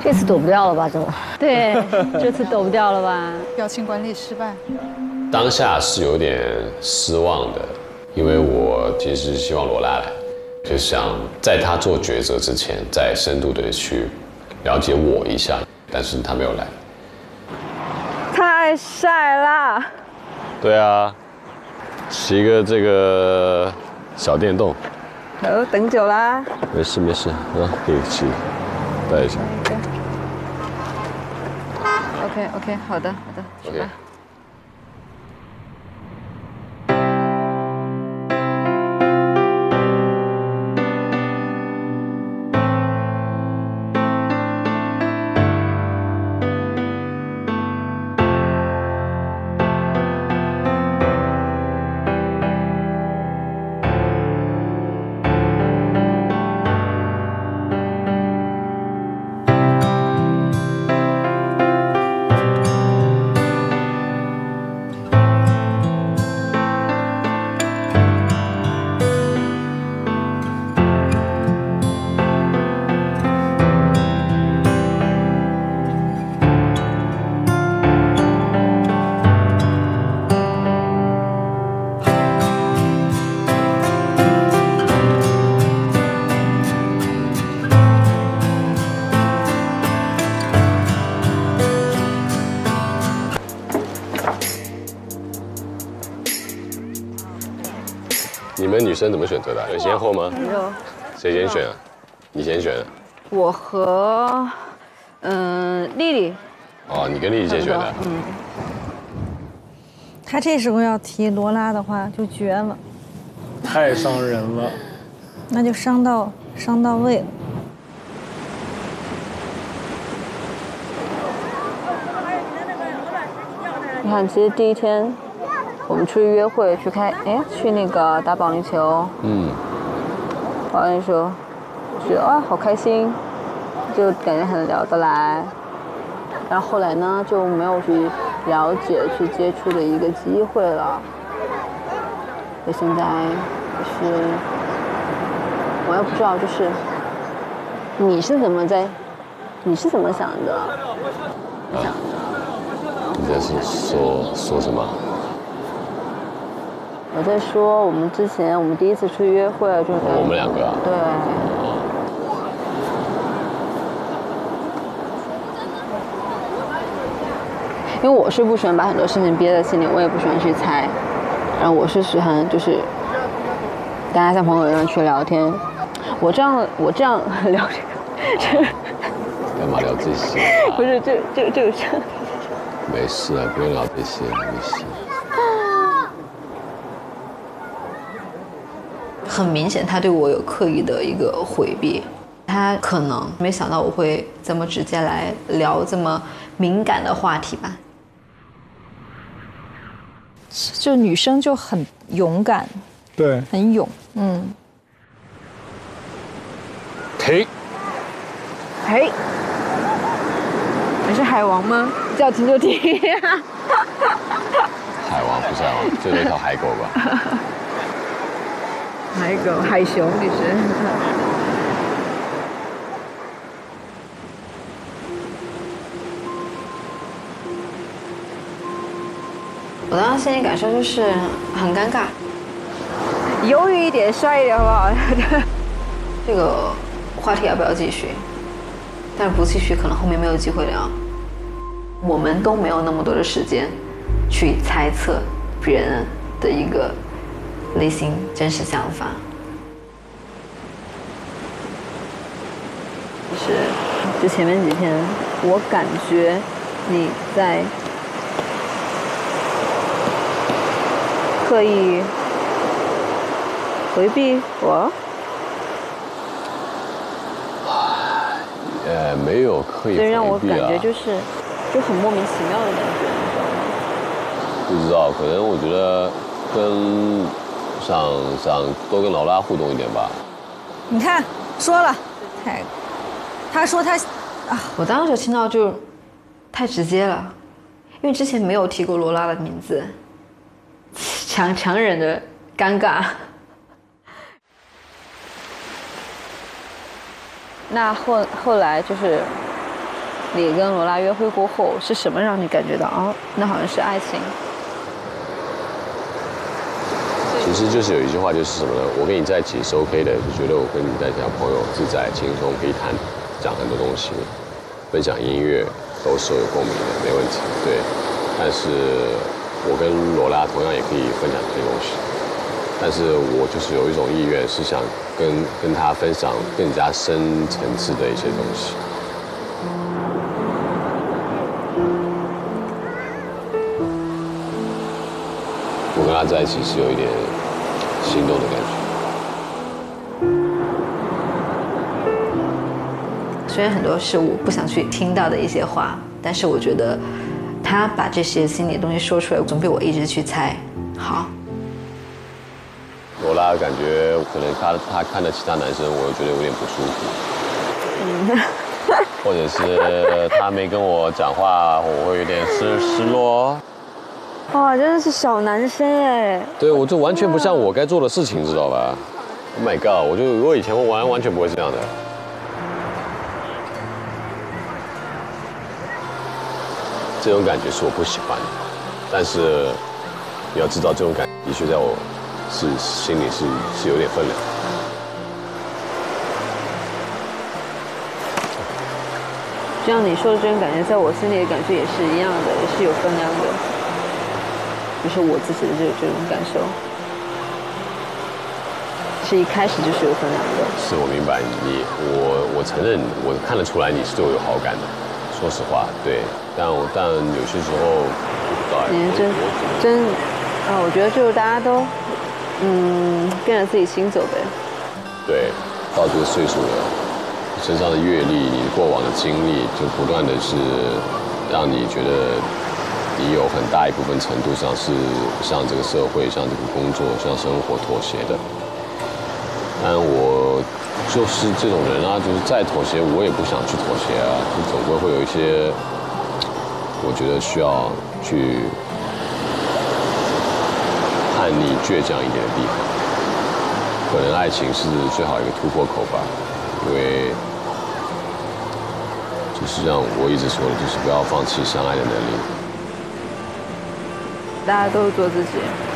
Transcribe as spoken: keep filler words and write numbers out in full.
这次躲不掉了吧？这对，这次躲不掉了吧？ 表情管理失败。 当下是有点失望的，因为我其实希望罗拉来，就想在他做抉择之前，再深度的去了解我一下，但是他没有来。 太晒啦！ 对啊，骑个这个小电动。 哦，等久啦。 没事没事，啊，可以骑，带一下。 OK OK， 好的好的，去吧。 你们女生怎么选择的？有先后吗？ 有。 谁先选啊？你先选。 我和嗯丽丽。 哦，你跟丽丽先选的。 嗯。 他这时候要提罗拉的话就绝了， 太伤人了。 那就伤到伤到位了。 你看，其实第一天我们出去约会，去开哎去那个打保龄球， 嗯， 保龄球，觉得哇好开心，就感觉很聊得来。然后后来呢就没有去了解、去接触的一个机会了。所以现在就是我也不知道，就是你是怎么在，你是怎么想的？ 啊、想的。你在说说说什么？ 我在说我们之前我们第一次出去约会就是、 哦、我们两个啊。 对。 哦、 因为我是不喜欢把很多事情憋在心里，我也不喜欢去猜，然后我是喜欢就是大家像朋友一样去聊天。我这样我这样聊这个， 干嘛聊这些、啊？ 不是这这这个这样。 没事啊，不用聊这些，没事。 很明显，他对我有刻意的一个回避，他可能没想到我会这么直接来聊这么敏感的话题吧。 就女生就很勇敢， 对， 很勇，嗯。 停。 嘿，你是海王吗？叫停就停。 海王不是海王，就那条海狗吧。 海狗，海熊你是。 我当时心理感受就是很尴尬， 犹豫一点，帅一点，好不好？ 这个话题要不要继续？但是不继续，可能后面没有机会聊。我们都没有那么多的时间去猜测别人的一个内心真实想法。 就是就前面几天，我感觉你在刻意回避我。 呃，没有刻意回避啊。 所以让我感觉就是就很莫名其妙的感觉，你知道吗？ 不知道，可能我觉得跟想想多跟劳拉互动一点吧。 你看，说了，太，他说他啊， 我当时就听到就太直接了，因为之前没有提过罗拉的名字，强强忍着尴尬。 那后后来就是你跟罗拉约会过后，是什么让你感觉到哦，那好像是爱情？ 其实就是有一句话，就是什么呢？我跟你在一起是 OK 的，就觉得我跟你在一起朋友自在轻松，可以谈讲很多东西，分享音乐都是有共鸣的，没问题。对，但是我跟罗拉同样也可以分享这些东西，但是我就是有一种意愿，是想跟跟他分享更加深层次的一些东西。我跟他在一起是有一点心动的感觉。 虽然很多是我不想去听到的一些话，但是我觉得他把这些心里的东西说出来，总比我一直去猜好。 罗拉感觉可能他他看着其他男生，我觉得有点不舒服。嗯。或者是他没跟我讲话，我会有点失失落。 哇，真的是小男生哎！ 对，我就完全不像我该做的事情，知道吧 ？Oh my god！ 我就我以前我完完全不会这样的。这种感觉是我不喜欢的，但是你要知道，这种感觉的确在我是心里是是有点分量。 就像你说的这种感觉，在我心里的感觉也是一样的，也是有分量的。就是我自己的这这种感受，是一开始就是有分量的。 是我明白你，我我承认，我看得出来你是对我有好感的。说实话，对，但我但有些时候不知道。 你真真啊，我觉得就是大家都嗯跟着自己心走呗。 对，到这个岁数了，身上的阅历，你过往的经历，就不断的是让你觉得。你有很大一部分程度上是向这个社会、向这个工作、向生活妥协的，但我就是这种人啊，就是再妥协，我也不想去妥协啊，就总归会有一些，我觉得需要去叛逆、倔强一点的地方。可能爱情是最好一个突破口吧，因为就是像我一直说的，就是不要放弃相爱的能力。 大家都是做自己。